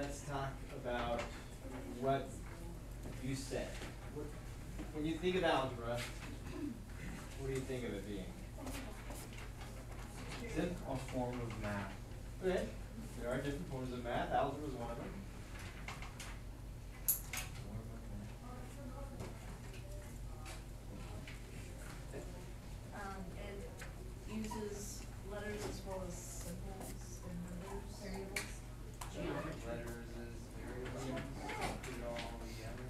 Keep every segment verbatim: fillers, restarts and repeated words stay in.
let's talk about what you said. What, when you think of algebra, what do you think of it being? It's a form of math. Okay. There are different forms of math. Algebra is one of them. Um, it uses letters as well as symbols and numbers. Variables. Geometry. Letters as variables. Put it all together.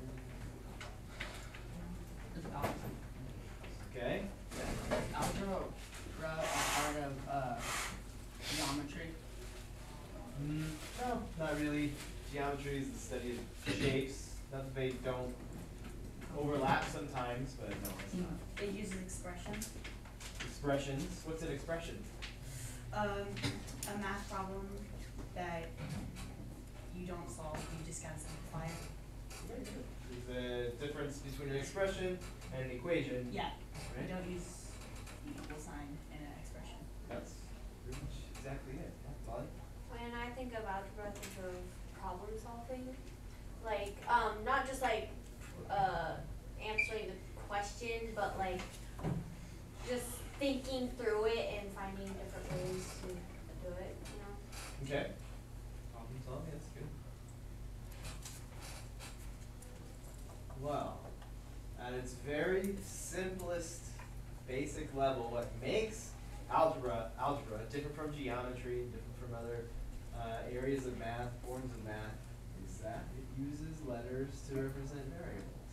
It's algebra. Okay. Algebra a part of uh, geometry. Mm, no, not really. Geometry is the study of shapes. Not that they don't overlap sometimes, but no, it's not. It uses expressions. Expressions. What's an expression? Um, a math problem that you don't solve, you just gotta simplify it. There's a difference between an expression and an equation. Yeah. Right? You don't use the equal sign in an expression. That's pretty much exactly it. Yeah, Molly? When I think of algebra, I think of problem solving. Like, um, not just like uh, answering the question, but like just thinking through it and finding different ways to do it, you know? Okay. Problem solving, that's good. Well, at its very simplest, basic level, what makes algebra algebra different from geometry, different from other uh, areas of math, forms of math, is that it uses letters to represent variables.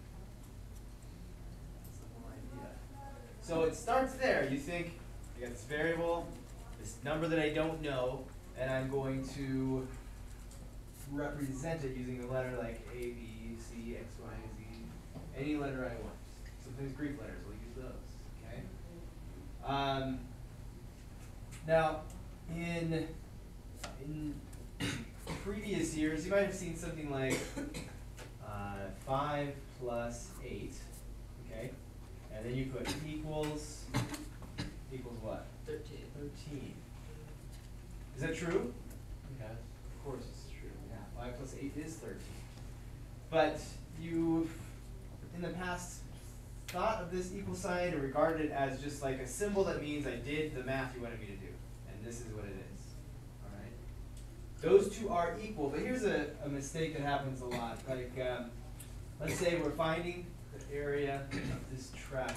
That's the whole idea. So it starts there. You think, I got this variable, this number that I don't know, and I'm going to represent it using a letter like A, B, C, X, Y, Z, any letter I want. Sometimes Greek letters, we'll use those, okay? Um, now, in, in previous years, you might have seen something like uh, five plus eight, okay? And then you put equals, equals what? Thirteen. thirteen. Is that true? Okay. Of course it's true. Yeah, five plus eight is thirteen. But you've, in the past, thought of this equal sign and regarded it as just like a symbol that means I did the math you wanted me to do. And this is what it is. All right. Those two are equal, but here's a, a mistake that happens a lot. Like, um, let's say we're finding the area of this trapezoid.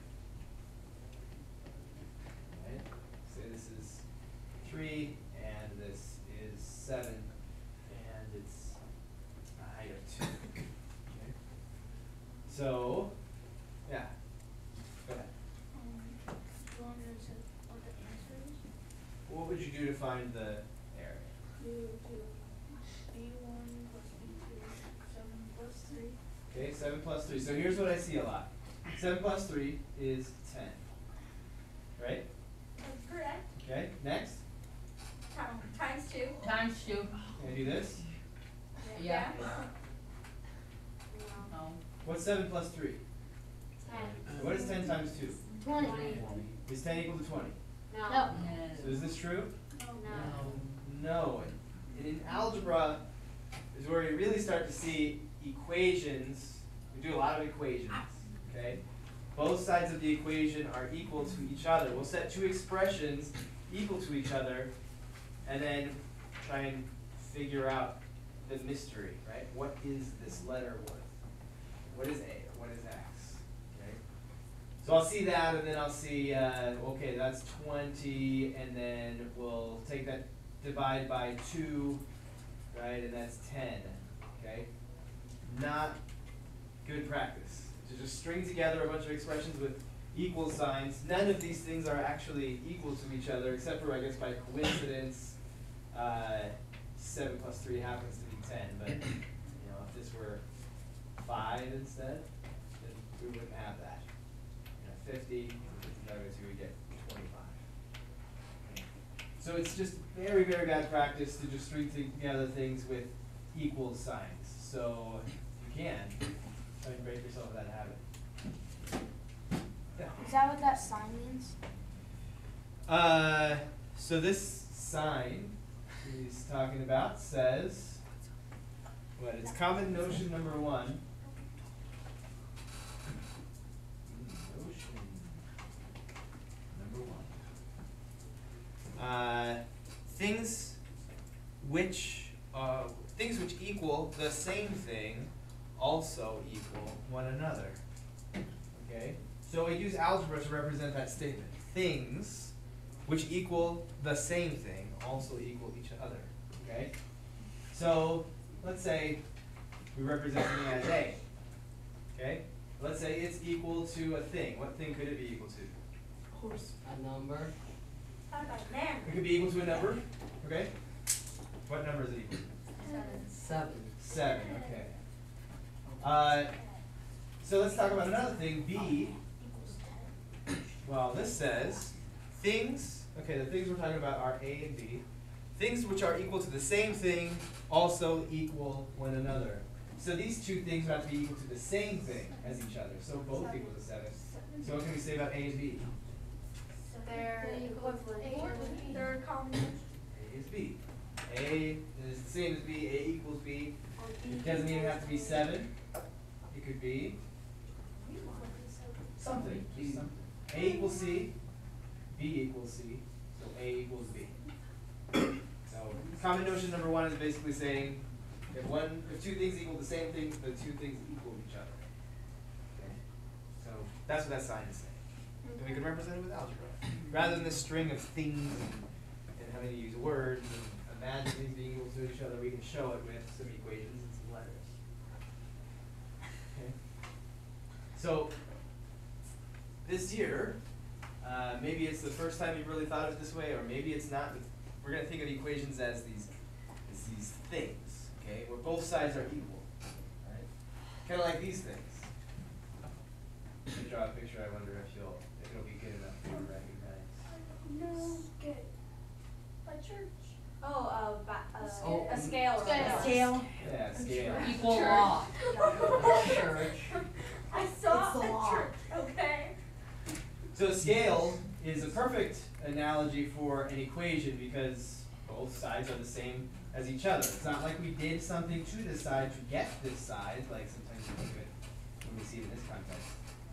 Right? Say this is three, and this is seven, and it's a height of two. Okay. So, yeah. Go ahead. Um, do you want me to say what the answer is? What would you do to find the area? You do B one plus B two, seven plus three. Okay, seven plus three. So here's what I see a lot. seven plus three is ten. Right? That's correct. Okay, next. Times two. Times two. Can I do this? Yeah. No. No. What's seven plus three? Ten. So what is ten times two? Twenty. Is ten equal to twenty? No. No. So is this true? No. No. And in algebra is where you really start to see equations. We do a lot of equations, okay? Both sides of the equation are equal to each other. We'll set two expressions equal to each other and then try and figure out the mystery, right? What is this letter worth? What is A or what is X, okay? So I'll see that and then I'll see, uh, okay, that's twenty, and then we'll take that, divide by two, right, and that's ten, okay? Not good practice. To just string together a bunch of expressions with equal signs. None of these things are actually equal to each other, except for, I guess, by coincidence, uh, seven plus three happens to be ten, but, you know, if this were five instead, then we wouldn't have that. You know, fifty, fifty divided by two, we get twenty-five. So it's just very, very bad practice to just string together things with equal signs. So if you can, try and break yourself of that habit. Yeah. Is that what that sign means? Uh, so this sign he's talking about says But it's common notion number one. Notion number one. Uh, things which uh, things which equal the same thing also equal one another. Okay? So we use algebra to represent that statement. Things which equal the same thing also equal each other. Okay? So let's say we represent something as A. Okay? Let's say it's equal to a thing. What thing could it be equal to? Horse. A number. How about there? It could be equal to a number. Okay? What number is it equal to? Seven. Seven. Okay. Uh, so let's talk about another thing. B. Well, this says things. Okay, the things we're talking about are A and B. Things which are equal to the same thing also equal one another. So these two things have to be equal to the same thing as each other. So both equal to seven. So what can we say about A and B? They're equivalent. They're common. A is B. A is the same as B. A equals B. It doesn't even have to be seven. It could be something. Just something. A equals C. B equals C. So A equals B. So common notion number one is basically saying if one, if two things equal the same thing, the two things equal each other. Okay? So that's what that sign is saying. And we can represent it with algebra. Rather than this string of things and, and having to use words and imagine things being equal to each other, we can show it with some equations and some letters. Okay? So this year, uh, maybe it's the first time you've really thought of it this way, or maybe it's not. But we're going to think of equations as these, as these things, okay, where both sides are equal, right? Kind of like these things. Let me draw a picture. I wonder if you'll, if it'll be good enough for you to recognize. No. Good. A church. Oh, uh, ba- uh, Oh, a scale. or Scale. a- Scale. Yeah, scale. Equal Church. law. Church. I saw It's the a law. church. Okay. So a scale is a perfect analogy for an equation because both sides are the same as each other. It's not like we did something to this side to get this side, like sometimes we do it when we see it in this context.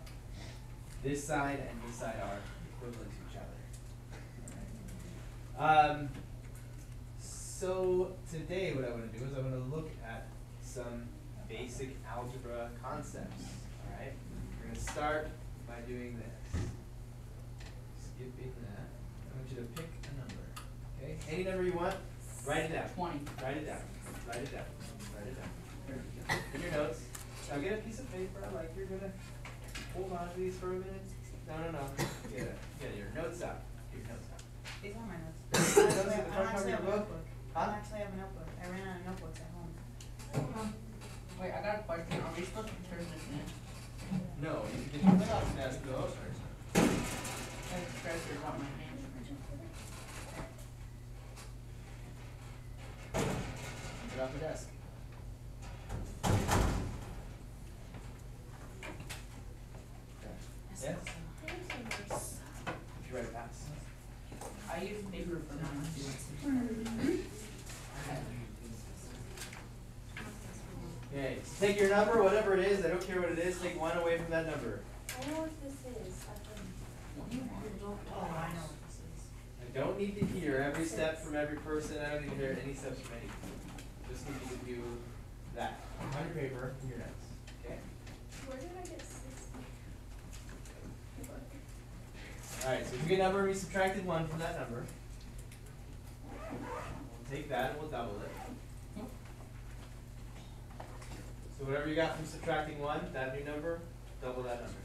This side and this side are equivalent to each other. Um, so today what I want to do is I want to look at some basic algebra concepts. All right? We're going to start by doing this. Skipping that. I want you to pick a number. Okay? Any number you want, write it down. Twenty. Write it down. Write it down. Write it down. In your notes. Now get a piece of paper like you're gonna hold on to these for a minute. No, no, no. Get it. Get your notes out. Get your notes out. These are my notes. Those are the I front don't cover of actually your have a book? notebook. I Huh? don't actually have a notebook. I ran out of notebooks at home. Wait, I got a question. Are we supposed to turn this in? No, you can get your notes and ask those. That treasure's on my hand. Get off the desk. Okay. Yes? If you write it fast. I use paper for mine. Okay, so take your number, whatever it is, I don't care what it is, take one away from that number. I know what this is. I've been- Oh, I know what this is. I don't need to hear every step from every person, I don't need to hear any steps from any. Just need you to do that on your paper, in your notes, okay? Where did I get sixty? Alright, so if you get a number, we subtracted one from that number. We'll take that and we'll double it. So whatever you got from subtracting one, that new number, double that number.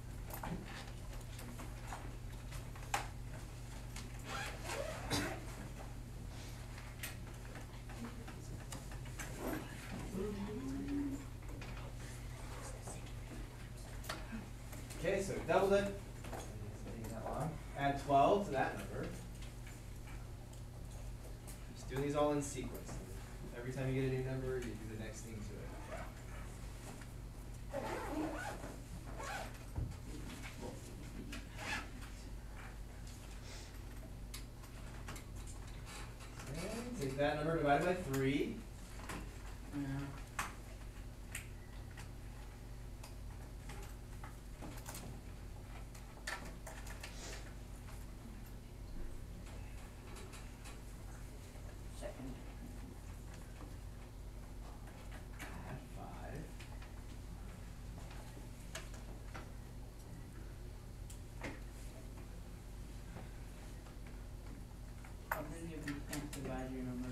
Okay, so doubled it. Taking that long. Add twelve to that number. Just doing these all in sequence. Every time you get a new number, you do the next thing to it. And take that number divided by three. Yeah. divide your number?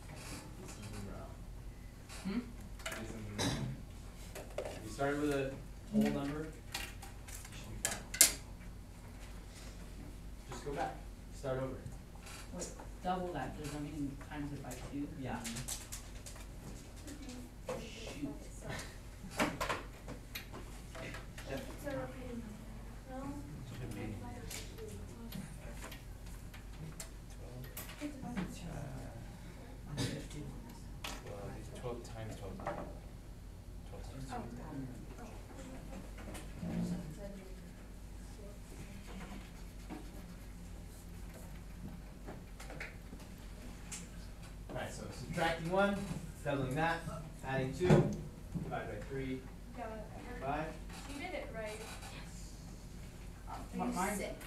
Hmm? You started with a whole number, you should be fine. Just go back, start over. Wait, double that, does that mean times it by two? Yeah. Shoot. Twelve times twelve. Twelve times two. Alright, so subtracting one, doubling that, adding two, divide by three, Yeah, I heard- five. You did it right. What, mine? Six.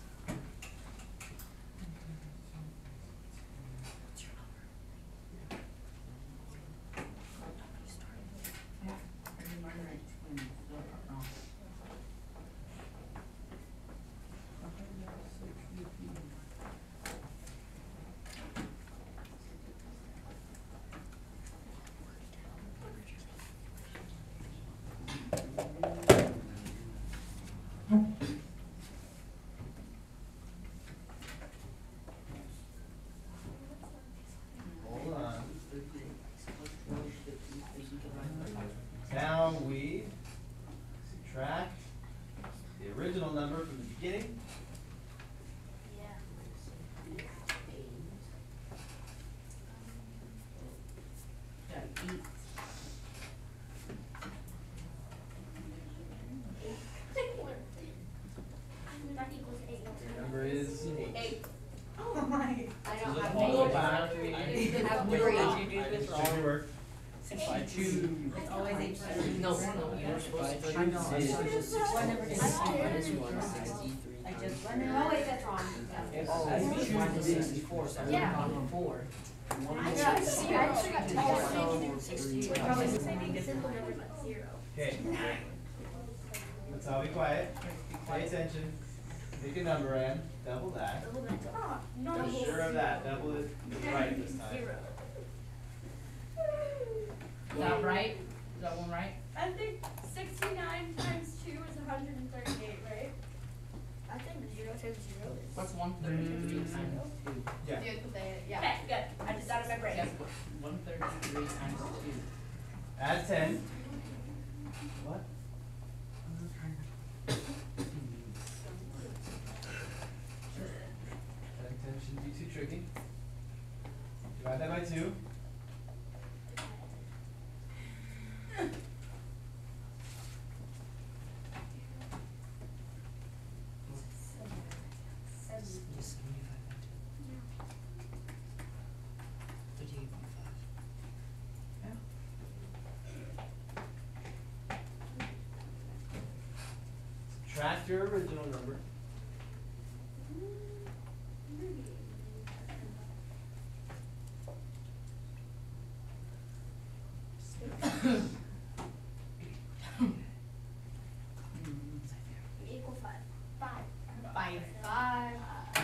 I did mine right when still wrong. Hold on. Now we subtract the original number from the beginning. Yeah, eight. That equals eight. Your number is eight. Eight. Oh my. I don't have Follow eight. back. I I didn't have Wait, three. did you do this Should wrong? work. By two. It's always eight. No, no, you're supposed to. I know, I It's saw just this. One number It's is- minus one sixty-three. I just times- went Oh wait, that's wrong. It's Oh, it's two one is sixty-four, so I'm Yeah. on four. I got zero. I actually got So, sixty. Probably It's making simple numbers like zero. Okay. Let's all be quiet. Pay attention. Pick a number in, double that. Ah, Be sure of that, double it right this time. Zero. Is that right? Is that one right? I think sixty-nine times two is hundred and thirty-eight, right? I think zero times zero is. What's one thirty-three Mm. times two? Yeah. Yeah. Okay, good. I did that in my brain. Guess what? One thirty-three times two. Add ten. What? Adding ten shouldn't be too tricky. Divide that by two. Just give me five by two. Thirty-eight point five. Subtract your original number. Equal five. Five. five. Five.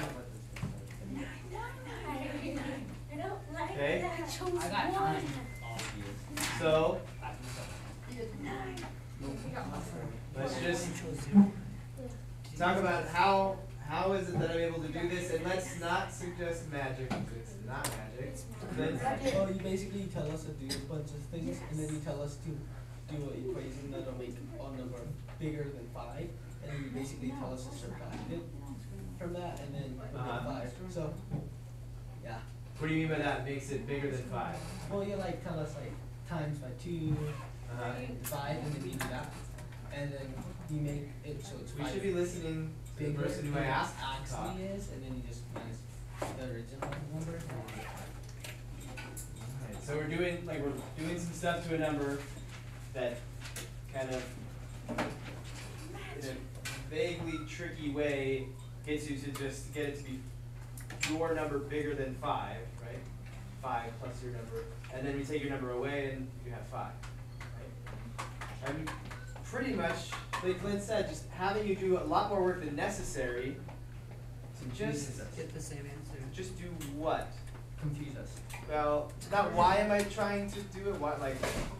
I don't like Okay. that. I chose I got one. nine. So, Nine. let's just Chose zero. talk about how, how is it that I'm able to do this, and let's not suggest magic, because it's not magic. Then, Well, you basically tell us to do a bunch of things, and then you tell us to do an equation that'll make a number bigger than five, and then you basically tell us to subtract it from that, and then we'll get Uh-huh. five. So, yeah. what do you mean by that, makes it bigger than five? Well, you like tell us like times by two, Uh-huh. and five, and then you do that, and then you make it so it's We five should be listening to the bigger person who I than it asked to talk. actually is, and then you just minus the original number. and then- Alright, so we're doing, like, we're doing some stuff to a number that kind of, in a vaguely tricky way, gets you to just get it to be your number bigger than five, right? Five plus your number, and then we take your number away and you have five, right? And pretty much, like Glenn said, just having you do a lot more work than necessary to just, Get the same answer. just do what? confuse us. Well, not why am I trying to do it, what, like,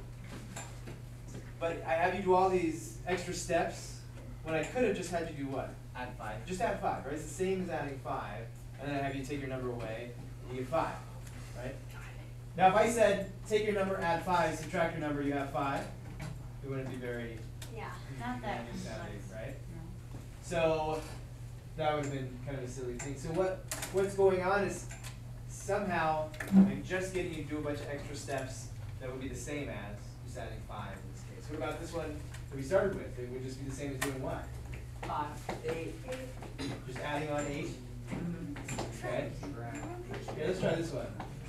but I have you do all these extra steps when I could have just had you do what? Add five. Just add five, right? It's the same as adding five, and then I have you take your number away, and you get five, right? Now if I said, take your number, add five, subtract your number, you have five, it wouldn't be very Yeah. Not that manual sounding, complex. right? No. So that would have been kind of a silly thing. So what what's going on is somehow I'm just getting you to do a bunch of extra steps that would be the same as just adding five in this case. What about this one that we started with? It would just be the same as doing what? Five, eight. Just adding on eight. Okay. Okay, let's try this one.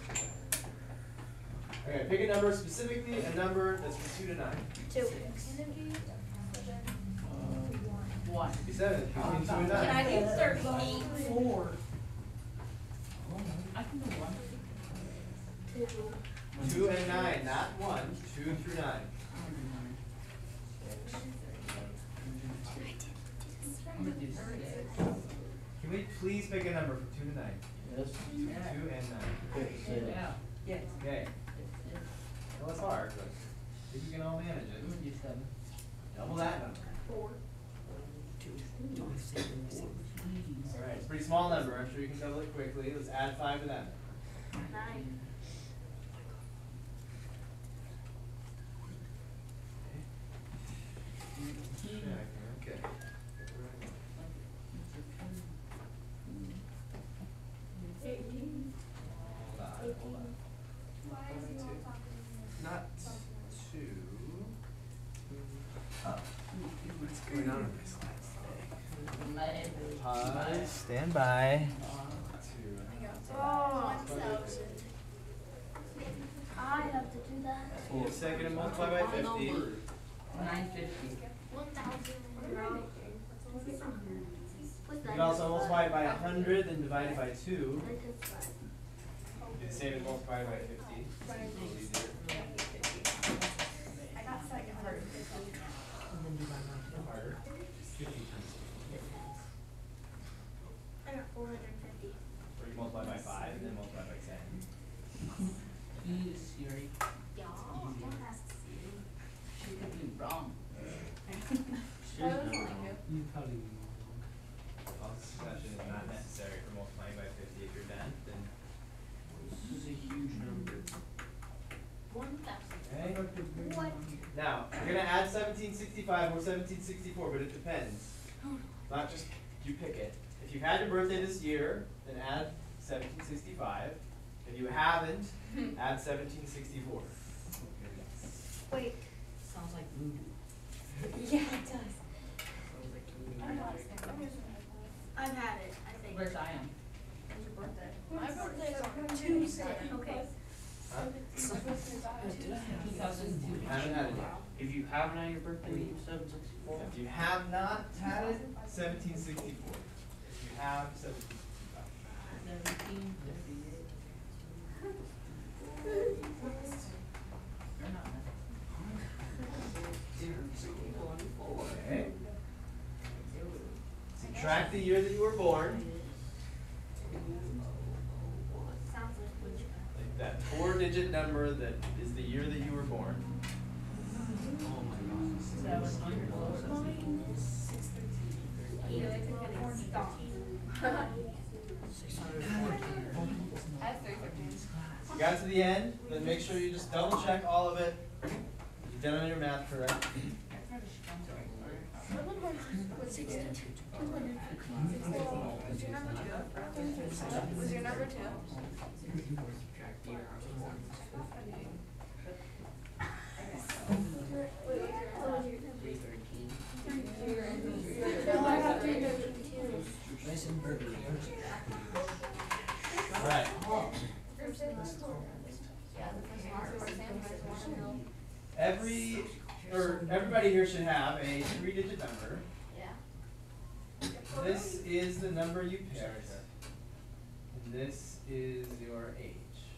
Okay, pick a number, specifically a number that's from two to nine. Two. One. Be seven, between two and Can I nine. do thirty-eight? Four. I can do one. Two. Two and nine, not one, two through nine. I'm gonna do six. Can we please pick a number from two to nine? Yes. Two, two and nine. Yeah. Yes. Okay. Well, it's hard, but if you can all manage I'm gonna it. do seven. Double that number. Four. Alright, it's a pretty small number. I'm sure you can double it quickly. Let's add five to that. Nine. Okay. Eighteen. Hold on, hold on. Not two. Oh. What's going on with my slides today? Pause. Stand by. Two. Oh, one thousand. I have to do that. Need a second and multiply by fifty. Nine fifty. One thousand. You can also multiply it by a hundred, then divide it by two. Do the same as multiply it by fifty. It's a little easier. I got second hard. And then divide by two. Harder. Fifty times. I got four hundred fifty. Or you multiply by five and then multiply by ten. Easy, Siri. Yeah. She could be wrong. That was only two. You probably. Well, this session is not necessary for multiplying by fifty. If you're done, then This is a huge number. One thousand. okay. What? Now, we're gonna add seventeen sixty-five or seventeen sixty-four, but it depends. Not just you pick it. If you had your birthday this year, then add seventeen sixty-five. If you haven't, add seventeen sixty-four. Wait. Sounds like voodoo. Yeah, it does. Sounds like voodoo. I'm not I'm using my I've had it, I think. Where's I am? When's your birthday? My birthday's on Tuesday. Okay. Huh? My birthday's on Tuesday. Two thousand two. Haven't had it yet. If you haven't had your birthday, you seven sixty-four. If you have not had it, seventeen sixty-four. If you have, seventeen sixty-five. Seventeen fifty-eight. You're not mad. Okay. Subtract the year that you were born. Sounds like witchcraft. Like that four-digit number that is the year that you were born. Oh my gosh. Seven hundred Six hundred fourteen. I have three thirteens. You got to the end, then make sure you just double check all of it. You've done your math correct. What number was sixty? Two hundred fifty. Was your number two? Was your number two? Subtract the year I was born. Three thirteen. No, I have three thirteen. Nice and burgundy. Alright. Every, or everybody here should have a three-digit number. Yeah. This is the number you picked. And this is your age.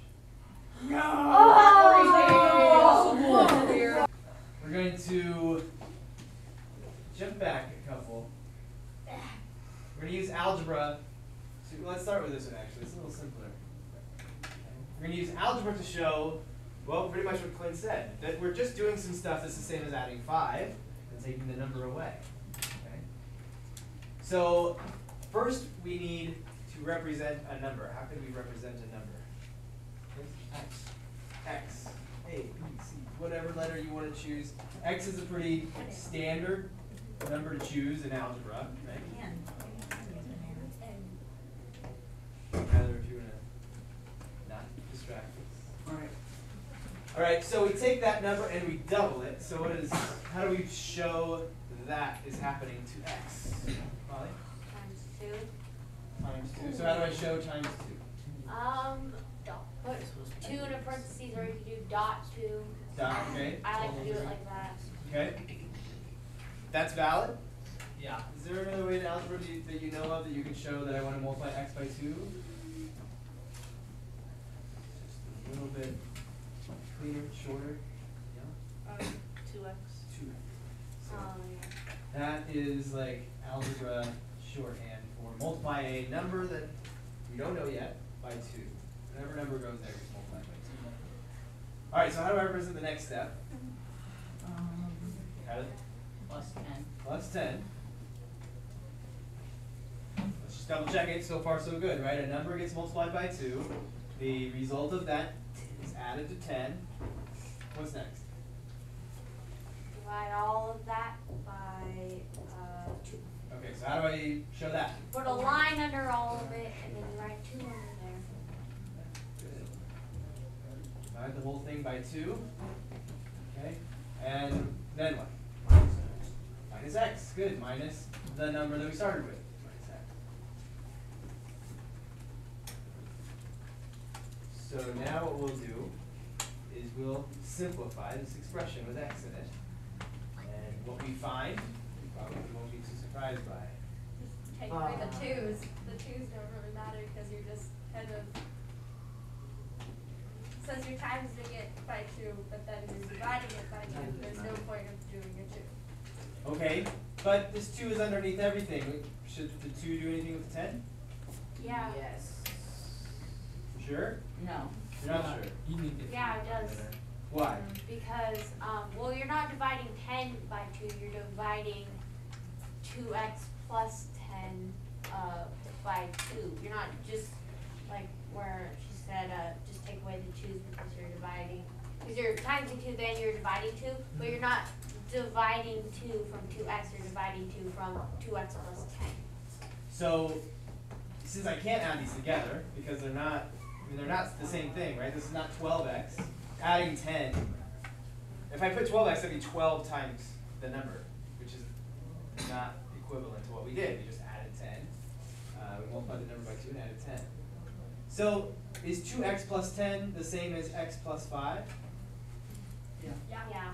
Oh! We're going to jump back a couple. We're going to use algebra. So let's start with this one actually. It's a little simpler. algebra to show, well, pretty much what Clint said, that we're just doing some stuff that's the same as adding five and taking the number away. Okay? So first we need to represent a number. How can we represent a number? X. X, A, B, C, whatever letter you want to choose. X is a pretty standard number to choose in algebra, right? Either if you want to not distract us. Alright. All right, so we take that number and we double it. So what is? How do we show that is happening to x? Molly? Times two. Times two. So how do I show times two? Um, dot, put two in a parentheses, or you can do dot two. Dot. Okay. I like to do it like that. Okay. That's valid. Yeah. Is there another way in algebra that you, that you know of that you can show that I want to multiply x by two? Just a little bit cleaner, shorter. Yeah. Um, two x. Two. So Um, yeah. that is like algebra shorthand for multiply a number that we don't know yet by two. Whatever number goes there is multiplied by two. All right. So how do I represent the next step? Um, Got it? plus ten. Plus ten. Let's just double check it. So far, so good, right? A number gets multiplied by two. The result of that is added to ten. What's next? Divide all of that by uh, two. Okay, so how do I show that? Put a line under all of it, and then you write two under there. Good. Divide the whole thing by two. Okay, and then what? Minus, minus x. Good. Minus the number that we started with. Minus x. So now what we'll do is we'll simplify this expression with x in it. And what we find, we probably won't be too surprised by. Just take away the twos. The twos don't really matter because you're just kind of, says you're timesing it by two, but then you're dividing it by two. There's no point of doing a two. Okay, but this two is underneath everything. Should the two do anything with the ten? Yeah. Yes. Sure? No. You're not sure? You need to. Yeah, it does. Why? Because, um, well, you're not dividing ten by two, you're dividing two x plus ten, uh, by two. You're not just, like, where she said, uh, just take away the twos because you're dividing. Because you're timesing two, then you're dividing two, but you're not dividing two from two x, you're dividing two from two x plus ten. So, since I can't add these together, because they're not, I mean, they're not the same thing, right? This is not twelve x. Adding ten, if I put twelve x, that'd be twelve times the number, which is not equivalent to what we did. We just added ten. Uh, we multiplied the number by two and added ten. So, is two x plus ten the same as x plus five? Yeah. Yeah. Yeah.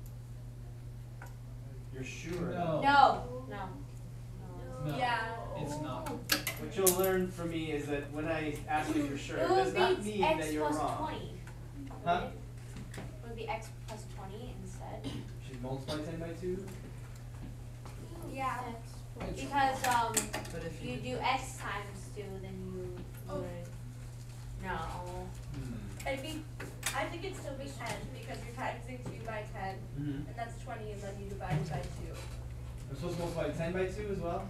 You're sure? No. No, no. No. Yeah. It's not. What you'll learn from me is that when I ask you if you're sure, it It does would not be mean x that you're plus wrong. twenty. Huh? It would be x plus twenty instead. Should multiply ten by two? Yeah. Because, um, But if if you you do x times two, then you Oh. would, no. Hmm. It'd be, I think it'd still be ten because you're timesing two by ten, Mm-hmm. and that's twenty, and then you divide it by two. I'm supposed to multiply ten by two as well?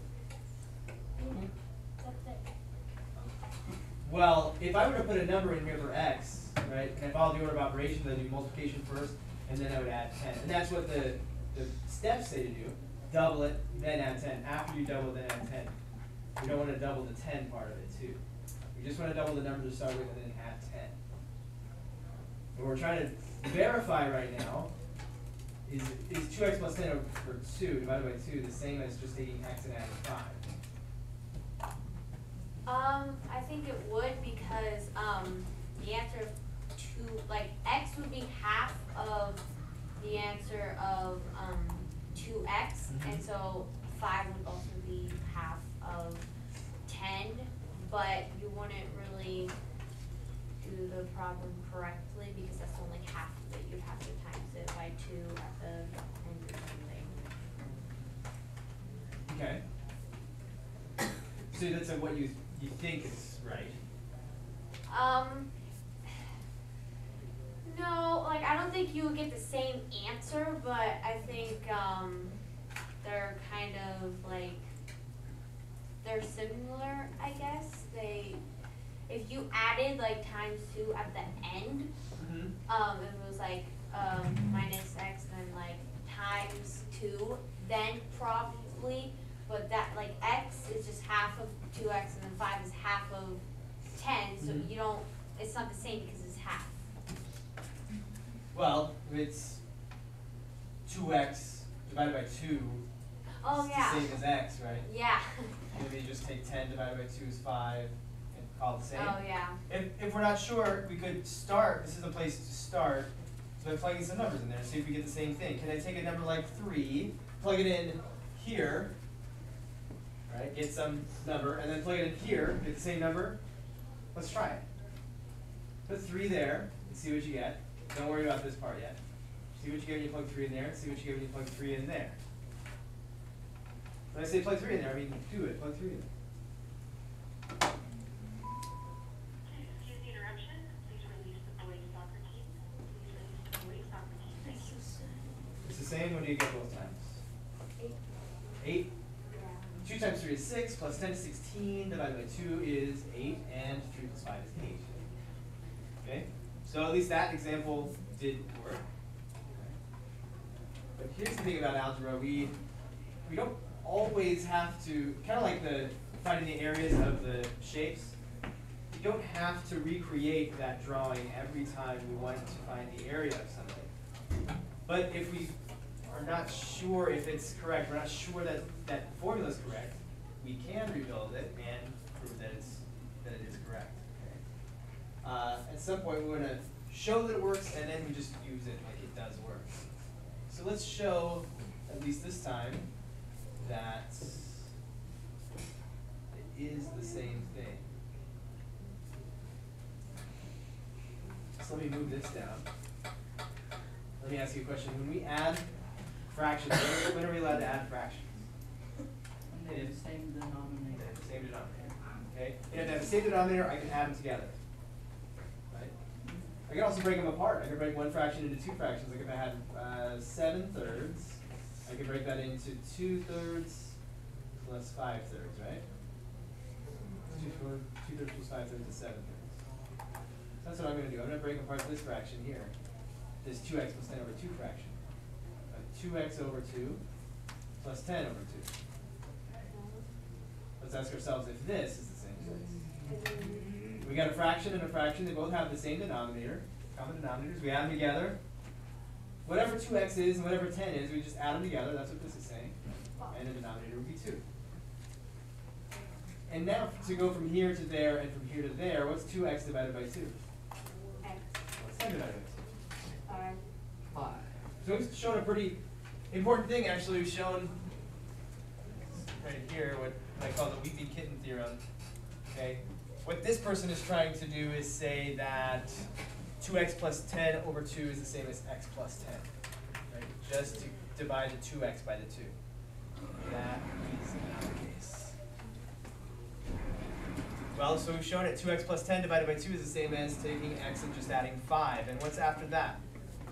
That's it. Well, if I were to put a number in here for x, right, and if I follow the order of operations, I do multiplication first, and then I would add ten. And that's what the, the steps say to do. Double it, then add ten. After you double, then add ten. We don't want to double the ten part of it too. We just want to double the number to start with and then add ten. What we're trying to verify right now is, is two x plus ten over two divided by two the same as just taking x and adding five? Um, I think it would because, um, the answer of two, like, x would be half of the answer of, um, two x, Mhm. and so five would also be half of ten, but you wouldn't really do the problem correctly because that's only half of it. You'd have to times it by two at the end or something. Okay. So that's uh, what you you think is right. Um, think you would get the same answer, but I think um, they're kind of like, they're similar, I guess. They, if you added like times two at the end, Mm-hmm. um, if it was like um, minus x and then like times two, then probably, but that like x is just half of two x and then five is half of ten, so Mhm. you don't, it's not the same because it's half. Well, it's two x divided by two. Oh, it's yeah. the same as x, right? Yeah. Maybe you just take ten divided by two is five and call it the same. Oh, yeah. If, if we're not sure, we could start, this is a place to start, so by plugging some numbers in there, see if we get the same thing. Can I take a number like three, plug it in here, right, get some number, and then plug it in here, get the same number? Let's try it. Put three there and see what you get. Don't worry about this part yet. See what you get when you plug three in there, see what you get when you plug three in there. When I say plug three in there, I mean do it, plug three in there. Excuse the interruption. Please release the boys soccer team. Please release the boys soccer team. Thank you. It's the same, what do you get both times? Eight. Eight. Yeah. Two times three is six, plus ten is sixteen, divided by two is eight, and three plus five is eight. Okay? So at least that example did work. Okay. But here's the thing about algebra, we we don't always have to, kind of like the finding the areas of the shapes, you don't have to recreate that drawing every time we want to find the area of something. But if we are not sure if it's correct, we're not sure that that formula is correct, we can rebuild it and prove that it's that it is correct. Okay? Uh, at some point, we're going to show that it works, and then we just use it like it does work. So let's show, at least this time, that it is the same thing. So let me move this down. Let me ask you a question. When we add fractions, when, when are we allowed to add fractions? And they have the same They denominator. have the same denominator. Okay? And if they have the same denominator, I can add them together. Right? I can also break them apart. I can break one fraction into two fractions. Like if I had uh, seven thirds, I can break that into two thirds plus five thirds, right? Two, four, two thirds plus five thirds is seven thirds. That's what I'm going to do. I'm going to break apart this fraction here. This two x plus ten over two fraction. Uh, two x over two plus ten over two. Let's ask ourselves if this is the same place. We got a fraction and a fraction. They both have the same denominator, common denominators. We add them together. Whatever two x is and whatever ten is, we just add them together. That's what this is saying. And the denominator would be two. And now to go from here to there and from here to there, what's two x divided by two? X. What's ten divided by two? Five. Five. So we've shown a pretty important thing, actually. We've shown right here what I call the weeping kitten theorem. Okay? What this person is trying to do is say that two x plus ten over two is the same as x plus ten. Right? Just to divide the two x by the two. That is not the case. Well, so we've shown it. two x plus ten divided by two is the same as taking x and just adding five. And what's after that?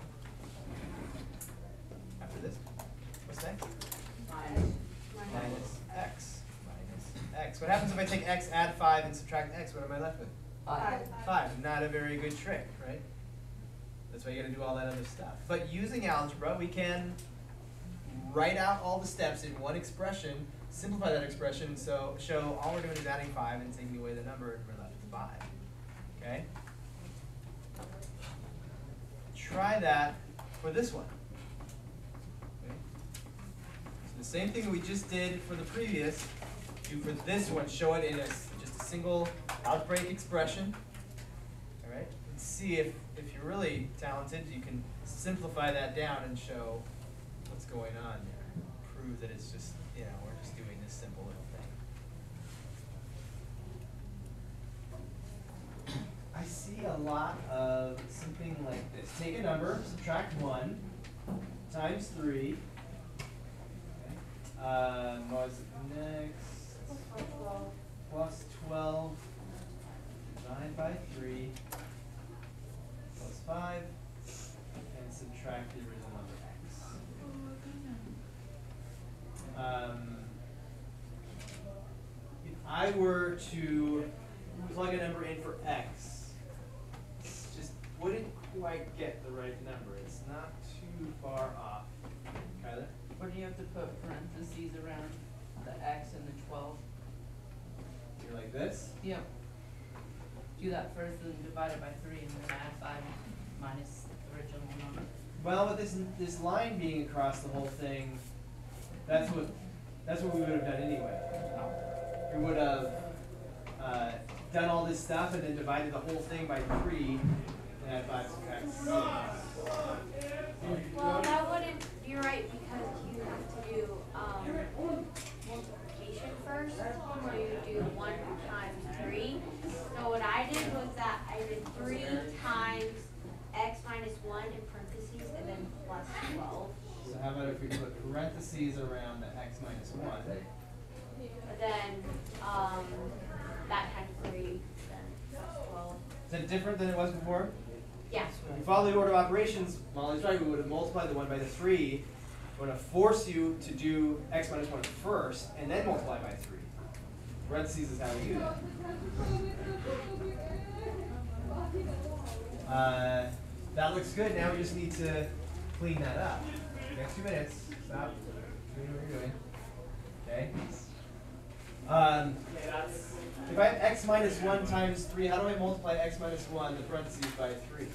After this? What's next? Minus. Minus x. Minus x. What happens if I take x, add five, and subtract x? What am I left with? Five. Five. Not a very good trick, right? That's why you gotta do all that other stuff. But using algebra, we can write out all the steps in one expression, simplify that expression, so show all we're doing is adding five and taking away the number, and we're left with five. Okay? Try that for this one. Okay? So the same thing we just did for the previous, do for this one, show it in a, just a single algebraic expression. All right? And see if, if you're really talented, you can simplify that down and show what's going on there. Prove that it's just, you know, we're just doing this simple little thing. I see a lot of something like this. Take a number, subtract one, times three. Okay. Um, what is it next? Plus twelve, divide by three, plus five, and I were to plug a number in for x, it's just wouldn't quite get the right number. It's not too far off. Kyler? Or do you have to put parentheses around the x and the twelve? You're like this? Yep. Do that first, then divide it by three, and then add five minus the original number. Well, with this this line being across the whole thing, that's what that's what we would have done anyway. We would have uh, done all this stuff and then divided the whole thing by three and add five subtract six. Well, that wouldn't be right because you have to do um, multiplication first. So you do one times three. So what I did was that I did three times x minus one in parentheses and then plus twelve. So how about if we put parentheses around the x minus one? But then um, that times three, then plus twelve. Is that different than it was before? Yeah. If we follow the order of operations, Molly's right, we would have multiplied the one by the three. It would have forced you to do x minus one first and then multiply by three. Parentheses is how we do that. Uh, that looks good. Now we just need to clean that up. Next two minutes. Stop doing what you're doing. Okay. Um, if I have x minus one times three, how do I multiply x minus one, the parentheses, by three?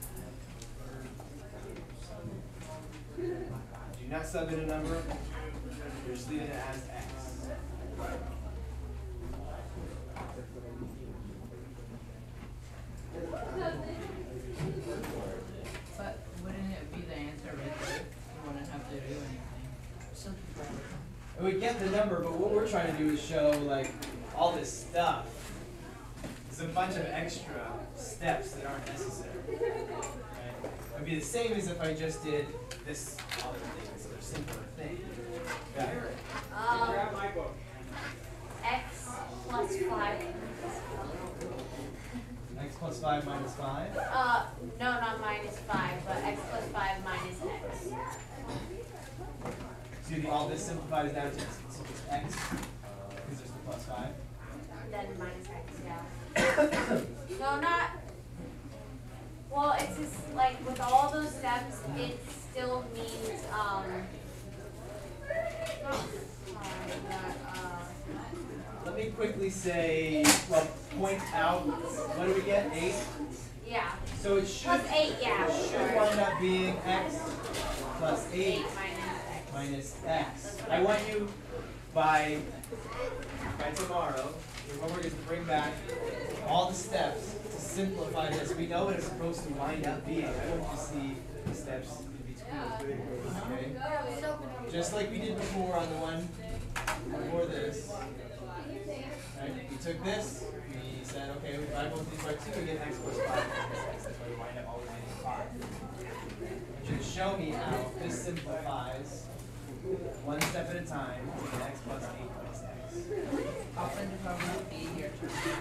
Do not sub in a number. You're just leaving it as x. But wouldn't it be the answer right there? You wouldn't have to do anything. And we get the number, but what we're trying to do is show like all this stuff. It's a bunch of extra steps that aren't necessary. Right? It would be the same as if I just did this other thing, this other simpler thing. Yeah. Um, x plus five. X plus five minus five. Uh, no, not minus five, but x plus five minus x. So you all this simplifies down to just x, because there's the plus five. Then minus x, yeah. No, not. Well, it's just like with all those steps, it still means um. Not five, but uh. Let me quickly say, well, point out, what do we get? Eight? Yeah. So it should, Plus eight, yeah. it should wind up being x plus eight Eight minus x. minus x. I want you by, by tomorrow, your homework is to bring back all the steps to simplify this. We know what it's supposed to wind up being. I want you to see the steps in between. Okay? Just like we did before on the one before this. Right? We took this, we said, okay, we divide both these by two, we get x plus five minus x. That's why we wind up always getting five. I want you to show me how this simplifies one step at a time to get x plus eight minus x. I'll send it over to be here tomorrow.